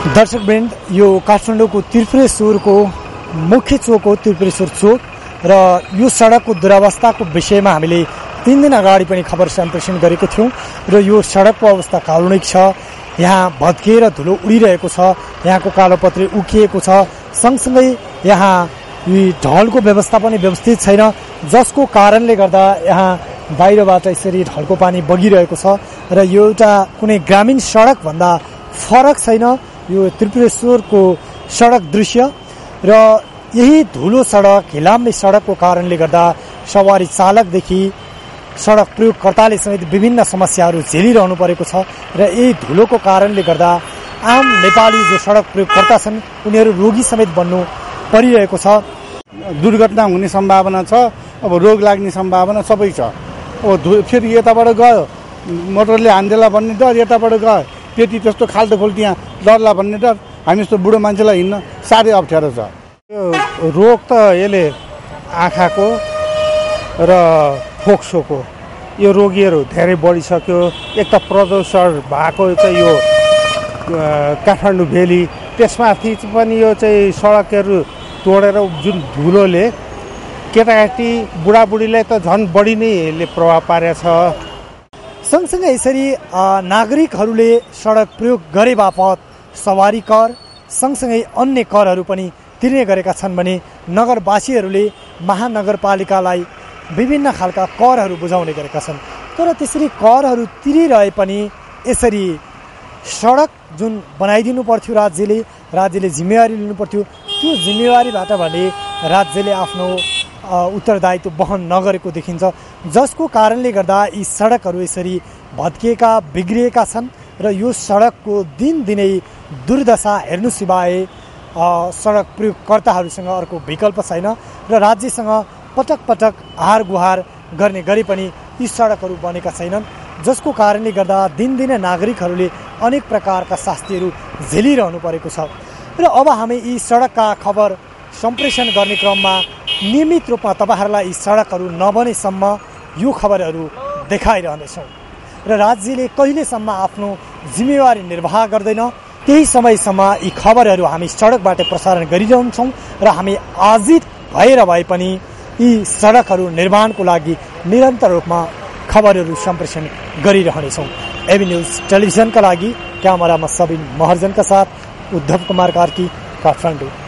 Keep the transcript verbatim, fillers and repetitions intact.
दर्शकवृन्द, यो काठमाडौँको त्रिपुरेश्वरको मुख्य चोक हो, त्रिपुरेश्वर चोक। र यो सडकको दुरावस्थाको विषयमा हामीले तीन दिन अगाडि पनि खबर सम्प्रेषण गरेको थियौँ। र यो सडकको अवस्था कारुणिक छ। यहाँ भत्किएर धुलो उडिरहेको छ, यहाँको कालोपत्री उकिएको छ, सँगसँगै यहाँ यी ढलको व्यवस्था पनि व्यवस्थित छैन, जसको कारणले गर्दा यहाँ बाहिरबाट यसरी ढलको पानी बगिरहेको छ। र यो एउटा कुनै ग्रामीण सडक भन्दा फरक छैन यो त्रिपुरेश्वरको सडक दृश्य। र यही धुलो सडक, हिलाम्ने सडकको कारणले गर्दा सवारी चालकदेखि सडक प्रयोगकर्ताले समेत विभिन्न समस्याहरू झेलिरहनु परेको छ। र यही धुलोको कारणले गर्दा आम नेपाली जो सडक प्रयोगकर्ता छन् उनीहरू रोगी समेत बन्नु परिरहेको छ। दुर्घटना हुने सम्भावना छ, अब रोग लाग्ने सम्भावना सबै छ। अब फेरि यताबाट गयो मोटरले हान्देला भन्ने डर, यताबाट गयो त्यति त्यस्तो खाल्टो खोल्टी यहाँ डरला भन्ने डर। हामी जस्तो बुढो मान्छेलाई हिँड्न साह्रै अप्ठ्यारो छ। यो रोग त यसले आँखाको र फोक्सोको यो रोगीहरू धेरै बढिसक्यो। एक त प्रदूषण भएको चाहिँ यो काठमाडौँ भेली, त्यसमाथि पनि यो चाहिँ सडकहरू तोडेर जुन धुलोले केटाकेटी बुढाबुढीलाई त झन् बढी नै यसले प्रभाव पारेछ। सँगसँगै यसरी नागरिकहरूले सडक प्रयोग गरे बापत सवारी कर सँगसँगै अन्य करहरू पनि तिर्ने गरेका छन् भने नगरवासीहरूले महानगरपालिकालाई विभिन्न खालका करहरू बुझाउने गरेका छन्। तर त्यसरी करहरू तिरिरहे पनि यसरी सडक जुन बनाइदिनु पर्थ्यो राज्यले राज्यले जिम्मेवारी लिनु पर्थ्यो, त्यो जिम्मेवारीबाट भने राज्यले आफ्नो उत्तरदायित्व वहन नगरेको देखिन्छ, जसको कारणले गर्दा यी सडकहरू यसरी भत्किएका बिग्रिएका छन्। र यो सडकको दिनदिनै दुर्दशा हेर्नु सिवाय सडक प्रयोगकर्ताहरूसँग अर्को विकल्प छैन। र राज्यसँग पटक पटक हार गुहार गर्ने गरे पनि यी सडकहरू बनेका छैनन्, जसको कारणले गर्दा दिनदिनै नागरिकहरूले अनेक प्रकारका शास्तिहरू झेलिरहनु परेको छ। र अब हामी यी सडकका खबर सम्प्रेषण गर्ने क्रममा नियमित रूपमा तपाईँहरूलाई यी सडकहरू नबनेसम्म यो खबरहरू देखाइरहनेछौँ। र राज्यले कहिलेसम्म आफ्नो जिम्मेवारी निर्वाह गर्दैन त्यही समयसम्म यी खबरहरू हामी सडकबाट प्रसारण गरिरहन्छौँ। र हामी आजित भएर भए पनि यी सडकहरू निर्माणको लागि निरन्तर रूपमा खबरहरू सम्प्रेषण गरिरहनेछौँ। एबी न्युज टेलिभिजनका लागि क्यामेरामा सबिन महर्जनका साथ उद्धव कुमार कार्की, काठमाडौँ।